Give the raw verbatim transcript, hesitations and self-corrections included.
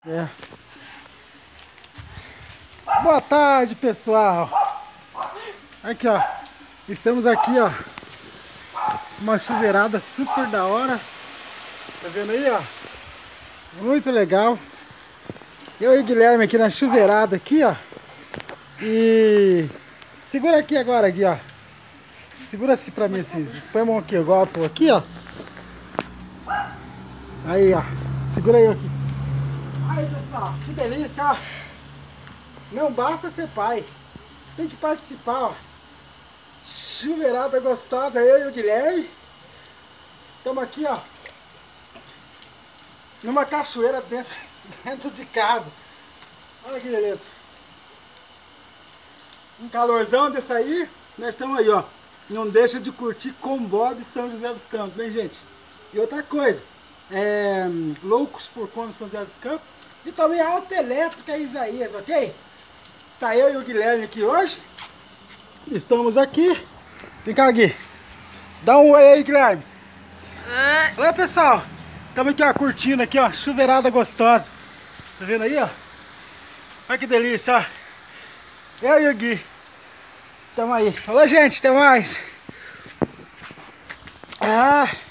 É. Boa tarde, pessoal. Aqui, ó. Estamos aqui, ó. Uma chuveirada super da hora. Tá vendo aí, ó? Muito legal. Eu e o Guilherme aqui na chuveirada aqui, ó. E segura aqui agora, Gui, ó. Segura assim pra mim, assim. Põe a mão aqui, igual eu tô aqui, ó. Aí, ó. Segura aí aqui. Aí, pessoal, que delícia, ó. Não basta ser pai, tem que participar, ó. Chuveirada gostosa, eu e o Guilherme. Estamos aqui, ó, numa cachoeira dentro, dentro de casa. Olha que beleza. Um calorzão desse aí. Nós estamos aí, ó. Não deixa de curtir com Bob São José dos Campos, bem, gente? E outra coisa, é, Loucos por Come São José dos Campos. E também a Autoelétrica Isaías, ok? Tá eu e o Guilherme aqui hoje. Estamos aqui. Vem cá, Gui. Dá um oi aí, Guilherme. Oi. Olha, pessoal. Estamos aqui, ó, curtindo aqui, ó. Chuveirada gostosa. Tá vendo aí, ó? Olha que delícia, ó. Eu e o Gui. Tamo aí. Olá, gente. Até mais. Ah.